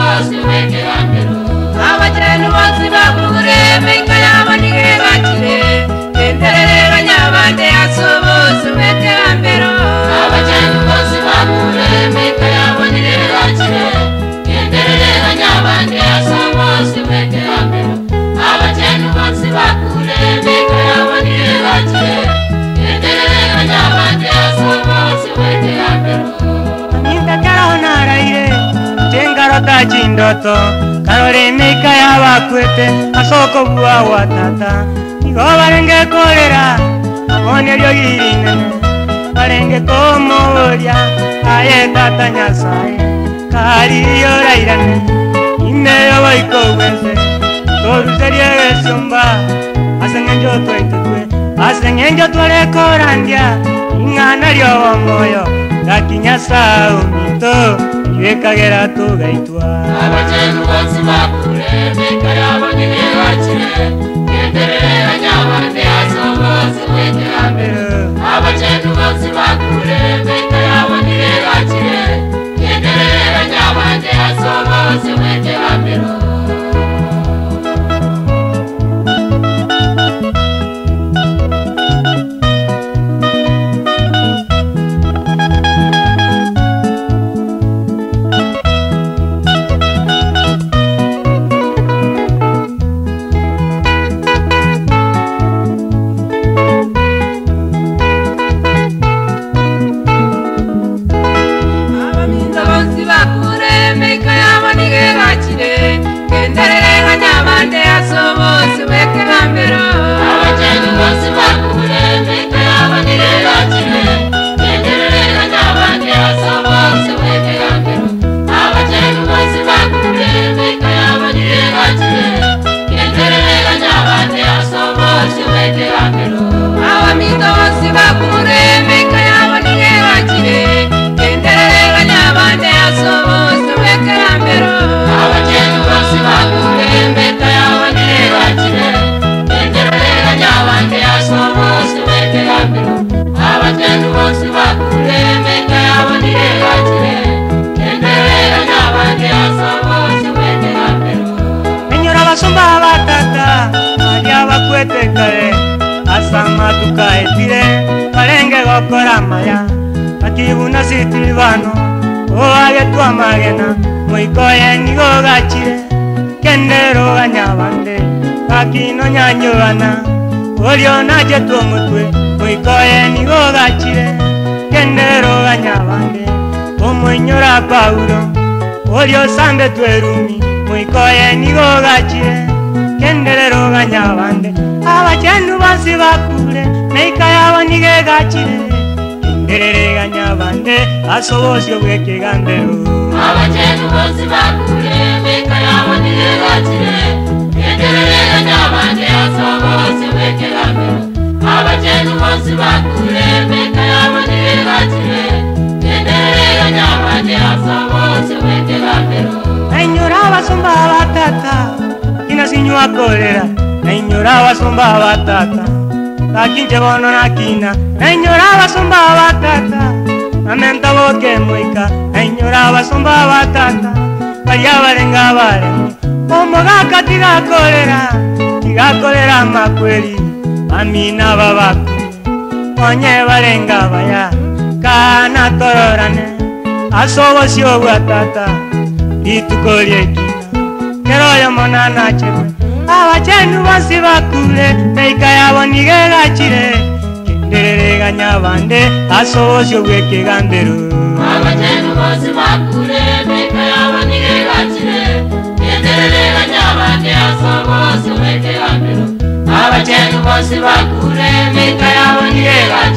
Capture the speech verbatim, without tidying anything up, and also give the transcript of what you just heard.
bose weke ambero abajenu bose bakure meka yabani gakire enderere ganyabande aso bose weke ambero abajenu bose bakure meka yabani gakire enderere ganyabande aso bose weke ambero abajenu bose bakure meka yabani gakire enderere ganyabande aso bose weke ambero ninda karona ire tengaro tajindoto karore meka yabakwete asoko bua watata nigo barenge korera abone ryo girine barenge komoria aye tata nyasaye kari yorairane imeyo baikowese toruserie besumba asengenjo toitwe asengenjo tore korandia ingana ryo moyo gakinyasa umito yekagera tugaitwa abajenu bose bakure meka yabani gakire enderere ganyabande aso bose weke ambero abajenu bose bakure meka yabani gakire enderere ganyabande aso bose weke ambero Koramaya akibuna sitilvano o agetua magena moikoye nigo gachire kendero ganyabande akino nyanyobana orio naje tuomutwe moikoye nigo gachire kendero ganyabande omoinyora paulo orio sambe twerumi moikoye nigo gachire kendero ganyabande abajenu basi bakure meka yabani gakire enderere ganyabande aso bose weke gambero abajenu bose bakure meka yabani gakire enderere ganyabande aso bose weke gambero abajenu bose bakure meka yabani gakire enderere ganyabande aso bose weke gambero enyora basumba batata ina sinywa kolera enyora basumba batata akinje bono nakina enyora basumba batata amenta boke moika enyora basumba batata baya barenga bare omoga katiga kolera tiga kolera makweli amina babaku onye barenga baya kana tororane asobo sio batata itukolie kina kero yo monana chebe abajenu bose bakure meka yabani gakire kenderere ganyabande aso bose weke gambero abajenu bose bakure meka yabani gakire kenderere ganyabande aso bose weke gambero abajenu bose bakure meka yabani